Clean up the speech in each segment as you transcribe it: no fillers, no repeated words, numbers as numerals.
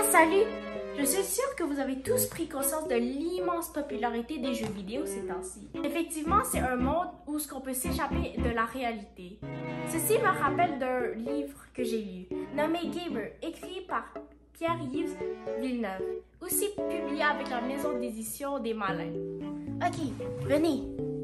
Salut! Je suis sûre que vous avez tous pris conscience de l'immense popularité des jeux vidéo ces temps-ci. Effectivement, c'est un monde où on peut s'échapper de la réalité. Ceci me rappelle d'un livre que j'ai lu, nommé Gamer, écrit par Pierre-Yves Villeneuve, aussi publié avec la maison d'édition des Malins. Ok, venez!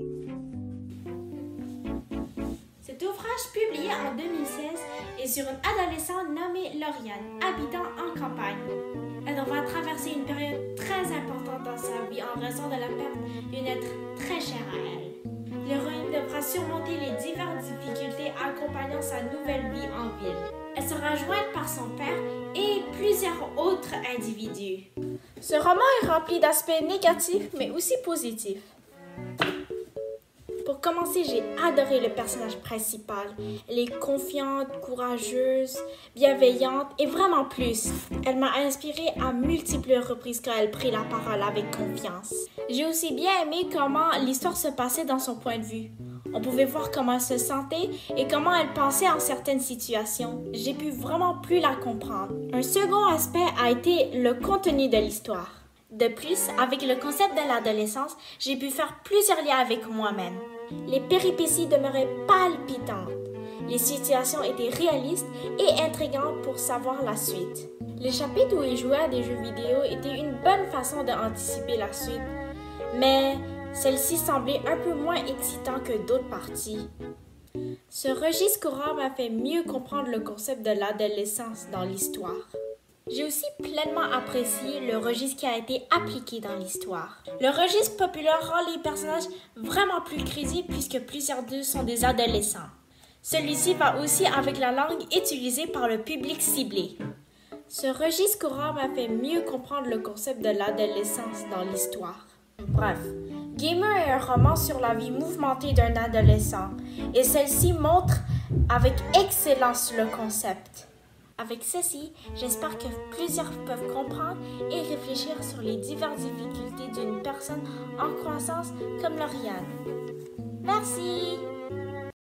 Cet ouvrage, publié en 2016, est sur une adolescente nommée Lauriane, habitant en campagne. Elle devra traverser une période très importante dans sa vie en raison de la perte d'un être très cher à elle. L'héroïne devra surmonter les diverses difficultés accompagnant sa nouvelle vie en ville. Elle sera jointe par son père et plusieurs autres individus. Ce roman est rempli d'aspects négatifs mais aussi positifs. Pour commencer, j'ai adoré le personnage principal. Elle est confiante, courageuse, bienveillante et vraiment plus. Elle m'a inspirée à multiples reprises quand elle prit la parole avec confiance. J'ai aussi bien aimé comment l'histoire se passait dans son point de vue. On pouvait voir comment elle se sentait et comment elle pensait en certaines situations. J'ai pu vraiment plus la comprendre. Un second aspect a été le contenu de l'histoire. De plus, avec le concept de l'adolescence, j'ai pu faire plusieurs liens avec moi-même. Les péripéties demeuraient palpitantes. Les situations étaient réalistes et intrigantes pour savoir la suite. Les chapitres où il jouait à des jeux vidéo étaient une bonne façon d'anticiper la suite, mais celle-ci semblait un peu moins excitante que d'autres parties. Ce registre courant m'a fait mieux comprendre le concept de l'adolescence dans l'histoire. J'ai aussi pleinement apprécié le registre qui a été appliqué dans l'histoire. Le registre populaire rend les personnages vraiment plus crédibles puisque plusieurs d'eux sont des adolescents. Celui-ci va aussi avec la langue utilisée par le public ciblé. Ce registre courant m'a fait mieux comprendre le concept de l'adolescence dans l'histoire. Bref, Gamer est un roman sur la vie mouvementée d'un adolescent et celle-ci montre avec excellence le concept. Avec ceci, j'espère que plusieurs peuvent comprendre et réfléchir sur les diverses difficultés d'une personne en croissance comme Lauriane. Merci!